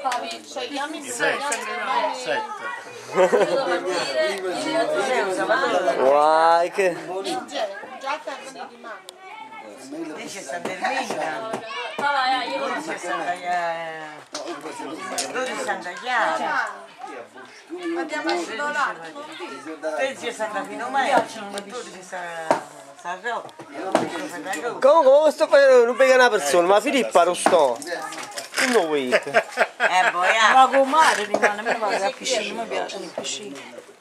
Guai che... Dice Santa Erminia, 12 Santa Chiara, Andiamo a sudolare. 13 Santa Filomena, 14 San Rocco. Comunque questo non pega una persona, ma Filippa lo sto. Non vuoi. Boia. Ma con mare rimane, a me va a piscina, mi piace le piscine.